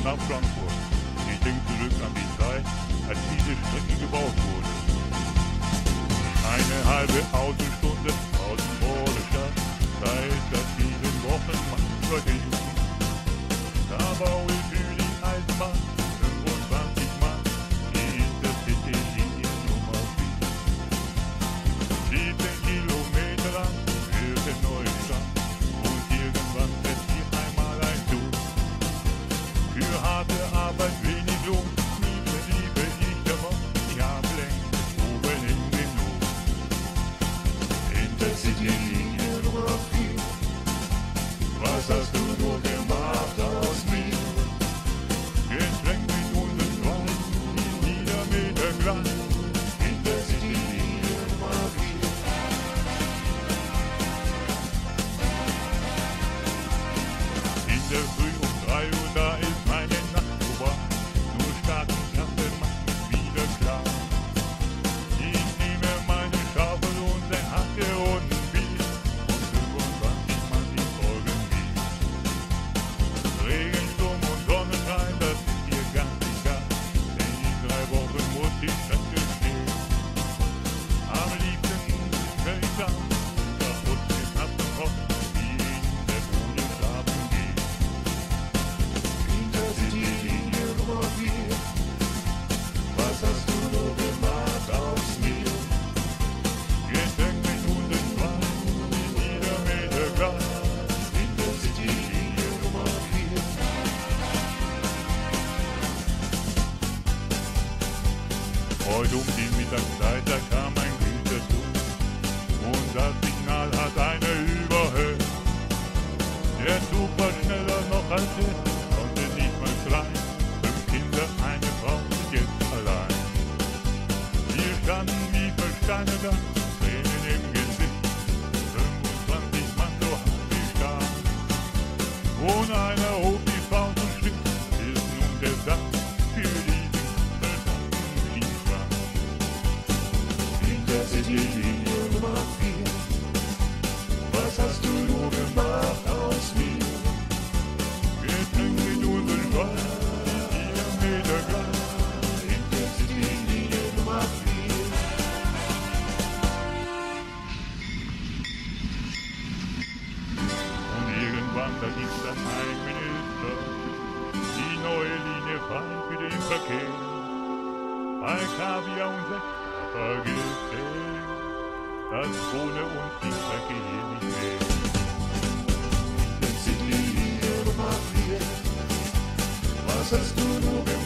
nach Frankfurt. Ich denke zurück an die Zeit, als diese Strecke gebaut wurde. Eine halbe Autostunde außen vor der Stadt, da ist das 7 Wochen vergehen. Da baue ich für die Eisenbahn 25 Mann, die Intercity-Linie Nummer 4. 17 Kilometer lang führt der neue Stadt und irgendwann fährt hier einmal ein Zug. Für harte Arbeit wenig Lohn, liebe ich davon, ich habe längst oben in genug. Intercity-Linie Nummer 4, was hast du nur gemacht aus mir? Getränkt mit unseren Wein, Niedermeter Glas, Intercity-Linie Nummer 4. In der Früh um 3 Uhr, da ist meine Nacht vorbei, nur Startenklappe macht mich wieder klar. Ich nehme meine Schaufel und ein Hacke und ein Bier und 25 Mann, die folgen mir. Regen, Sturm und Sonnenschein, das ist hier ganz egal, denn in 3 Wochen muss die Strecke stehen. Am liebsten will ich sagen, da muss ich ab und raus, wie in der Bude schlafen gehen. Intercity-Linie Nummer 4, was hast du nur gemacht aus mir? Getränkt mit unseren Wein, Niedermeter Glas, Intercity-Linie Nummer 4. Heute um die Mittagszeit, da kam ein Güterzug und das Signal hat einer überhört. Der Zug war schneller noch als er, konnte nicht mal schreien. 5 Kinder, eine Frau ist jetzt allein. Wir standen wie Versteine da, Tränen im Gesicht. 25 Mann, so hart wie Stahl. Und einer hob die Faust und schritt, ist nun der Satz für diesen verdammten Skifahren. Intercity-Linie Nummer 4, was hast du nur gemacht aus mir? Getränkt mit unseren Wein, Kilometer Glas, Intercity-Linie Nummer 4. Und irgendwann, da gibt's dann ein Minister, die neue Linie frei für den Verkehr. Bei Kaviar und Sekt vergisst dass ohne uns die Strecke hier nicht wäre. Intercity-Linie Nummer 4, was hast du nur gemacht?